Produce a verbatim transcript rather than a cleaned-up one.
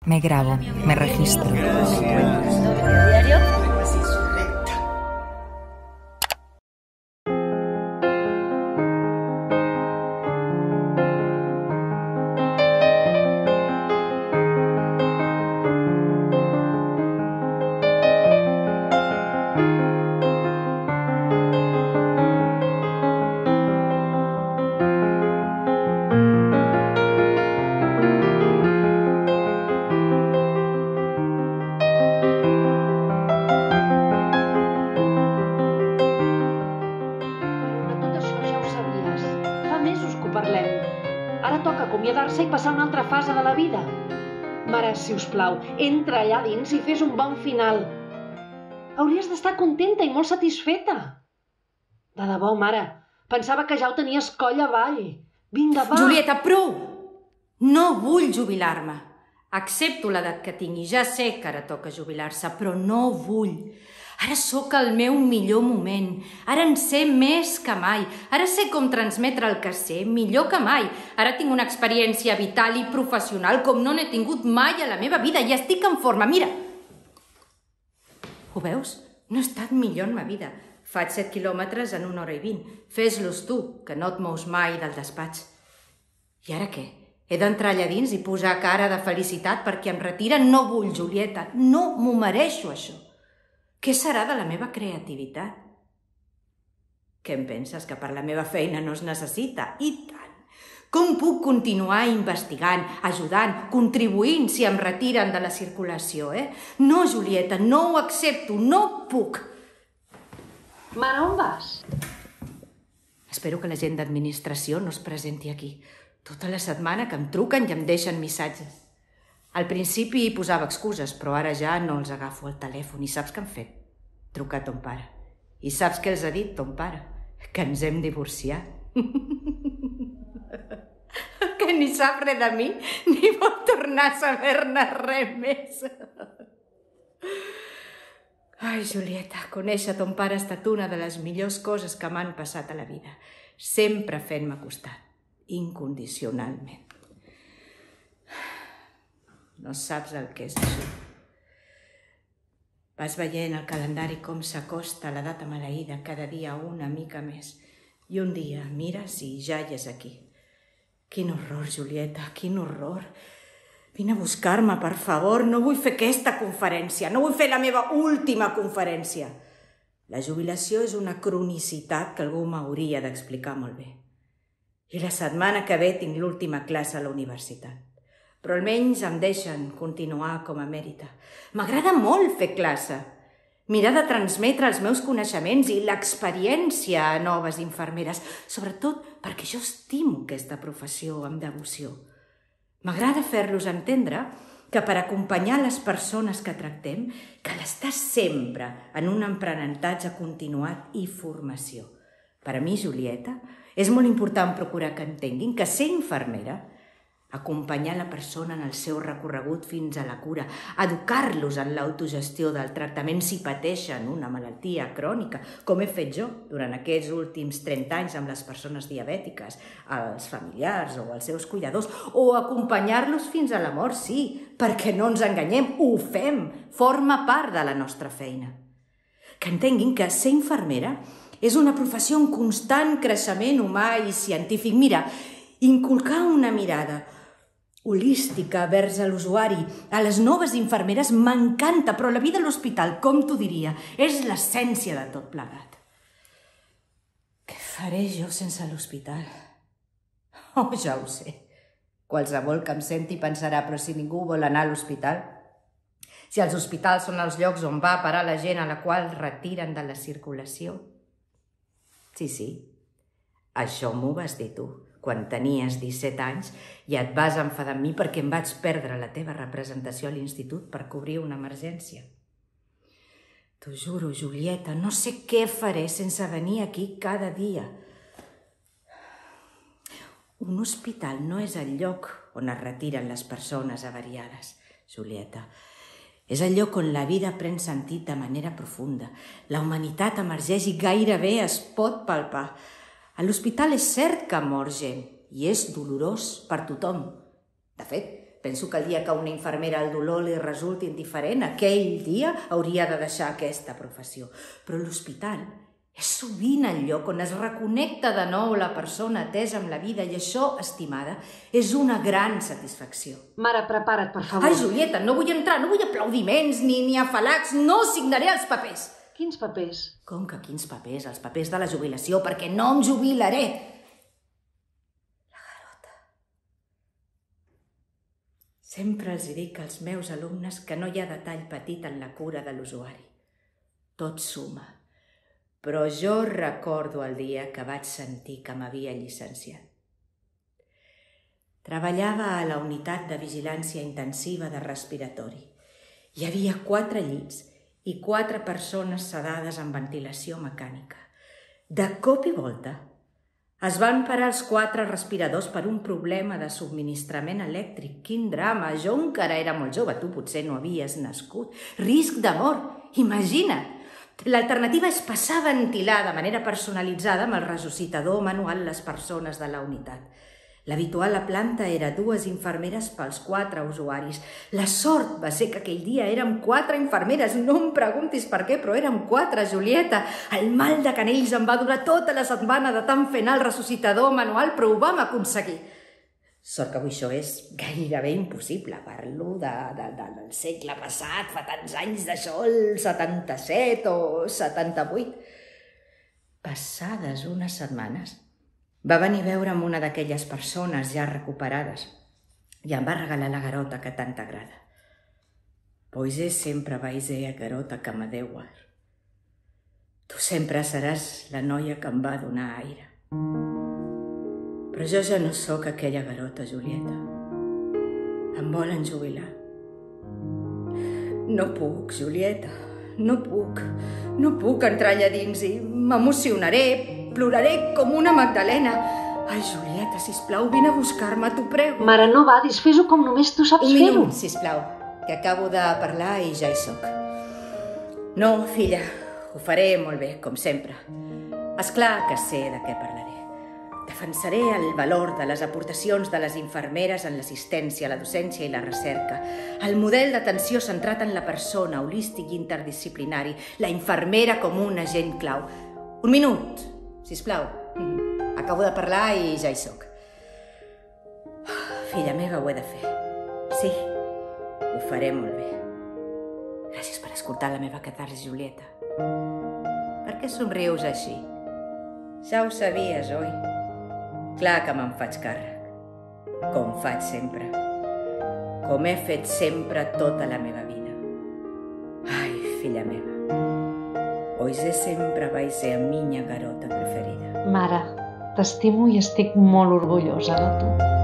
Me grabo, me registro. Ara toca acomiadar-se i passar a una altra fase de la vida. Mare, si us plau, entra allà dins i fes un bon final. Hauries d'estar contenta i molt satisfeta. De debò, mare, pensava que ja ho tenies coll avall. Vinga, va! Julieta, prou! No vull jubilar-me. Accepto l'edat que tinc i ja sé que ara toca jubilar-se, però no vull. Ara sóc al meu millor moment. Ara en sé més que mai. Ara sé com transmetre el que sé millor que mai. Ara tinc una experiència vital i professional com no n'he tingut mai a la meva vida i estic en forma. Mira! Ho veus? No he estat millor en ma vida. Faig set quilòmetres en una hora i vint. Fes-los tu, que no et mous mai del despatx. I ara què? He d'entrar allà dins i posar cara de felicitat perquè em retiren? No vull, Julieta. No m'ho mereixo, això. Què serà de la meva creativitat? Què em penses, que per la meva feina no es necessita? I tant! Com puc continuar investigant, ajudant, contribuint si em retiren de la circulació, eh? No, Julieta, no ho accepto, no puc! Mare, on vas? Espero que la gent d'administració no es presenti aquí. Tota la setmana que em truquen i em deixen missatges. Al principi hi posava excuses, però ara ja no els agafo al telèfon. I saps què han fet? Trucar a ton pare. I saps què els ha dit ton pare? Que ens hem divorciat. Que ni sap res de mi, ni vol tornar a saber-ne res més. Ai, Julieta, conèixer ton pare ha estat una de les millors coses que m'han passat a la vida. Sempre fent-me costat, incondicionalment. No saps el que és això. Vas veient el calendari com s'acosta la data maleïda cada dia una mica més. I un dia mires i ja hi és aquí. Quin horror, Julieta, quin horror. Vine a buscar-me, per favor. No vull fer aquesta conferència. No vull fer la meva última conferència. La jubilació és una cronicitat que algú m'hauria d'explicar molt bé. I la setmana que ve tinc l'última classe a la universitat. Però almenys em deixen continuar com a emèrita. M'agrada molt fer classe, mirar de transmetre els meus coneixements i l'experiència a noves infermeres, sobretot perquè jo estimo aquesta professió amb devoció. M'agrada fer-los entendre que per acompanyar les persones que tractem cal estar sempre en un aprenentatge continuat i formació. Per a mi, Julieta, és molt important procurar que entenguin que ser infermera, acompanyar la persona en el seu recorregut fins a la cura, educar-los en l'autogestió del tractament si pateixen una malaltia crònica, com he fet jo durant aquests últims trenta anys amb les persones diabètiques, els familiars o els seus cuidadors, o acompanyar-los fins a la mort, sí, perquè no ens enganyem, ho fem, forma part de la nostra feina. Que entenguin que ser infermera és una professió en constant creixement humà i científic. Mira, inculcar una mirada holística vers l'usuari, a les noves infermeres, m'encanta, però la vida a l'hospital, com t'ho diria, és l'essència de tot plegat. Què faré jo sense l'hospital? Oh, ja ho sé. Qualsevol que em senti pensarà, però si ningú vol anar a l'hospital, si els hospitals són els llocs on va a parar la gent a la qual retiren de la circulació. Sí, sí, això m'ho vas dir tu. Quan tenies disset anys i et vas enfadar amb mi perquè em vaig perdre la teva representació a l'institut per cobrir una emergència. T'ho juro, Julieta, no sé què faré sense venir aquí cada dia. Un hospital no és el lloc on es retiren les persones avariades, Julieta. És el lloc on la vida pren sentit de manera profunda. La humanitat emergeix i gairebé es pot palpar. A l'hospital és cert que mor gent i és dolorós per tothom. De fet, Penso que el dia que una infermera el dolor li resulti indiferent, aquell dia hauria de deixar aquesta professió. Però l'hospital és sovint el lloc on es reconnecta de nou la persona atesa amb la vida i això, estimada, és una gran satisfacció. Mare, prepara't, per favor. Ai, Julieta, no vull entrar, no vull aplaudiments ni, ni afalacs, no signaré els papers. Quins papers? Com que quins papers? Els papers de la jubilació, perquè no em jubilaré. La Garota. Sempre els dic als meus alumnes que no hi ha detall petit en la cura de l'usuari. Tot suma. Però jo recordo el dia que vaig sentir que m'havia llicenciat. Treballava a la unitat de vigilància intensiva de respiratori. Hi havia quatre llits i quatre persones sedades amb ventilació mecànica. De cop i volta es van parar els quatre respiradors per un problema de subministrament elèctric. Quin drama! Jo encara era molt jove, tu potser no havies nascut. Risc de mort, imagina't! L'alternativa és passar a ventilar de manera personalitzada amb el resuscitador manual les persones de la unitat. L'habitual a planta era dues infermeres pels quatre usuaris. La sort va ser que aquell dia érem quatre infermeres. No em preguntis per què, però érem quatre, Julieta. El mal de canells em va durar tota la setmana de tant fer anar el resuscitador manual, però ho vam aconseguir. Sort que avui això és gairebé impossible. Parlo de, de, de, del segle passat, fa tants anys d'això, el setanta-set o setanta-vuit. Passades unes setmanes, va venir a veure amb una d'aquelles persones ja recuperades i em va regalar la garota que tant t'agrada. Pois és sempre vai ser a garota que m'adeuar. Tu sempre seràs la noia que em va donar aire. Però jo ja no sóc aquella garota, Julieta. Em volen jubilar. No puc, Julieta, no puc. No puc entrar allà dins i m'emocionaré, ploraré com una Magdalena. Ai, Julieta, sisplau, vine a buscar-me, t'ho prego. Mare, no vadis, fes-ho com només tu saps fer-ho. Un minut, sisplau, que acabo de parlar i ja hi soc. No, filla, ho faré molt bé, com sempre. És clar que sé de què parlaré. Defensaré el valor de les aportacions de les infermeres en l'assistència, la docència i la recerca, el model d'atenció centrat en la persona, holístic i interdisciplinari, la infermera com un agent clau. Un minut, sisplau. Acabo de parlar i ja hi soc. Filla meva, ho he de fer. Sí, ho faré molt bé. Gràcies per escoltar la meva catarsi, Julieta. Per què somrius així? Ja ho sabies, oi? Clar que me'n faig càrrec, com faig sempre, com he fet sempre tota la meva vida. Ai, filla meva, pois sempre vai ser a minya garota preferida. Mare, t'estimo i estic molt orgullosa de tu.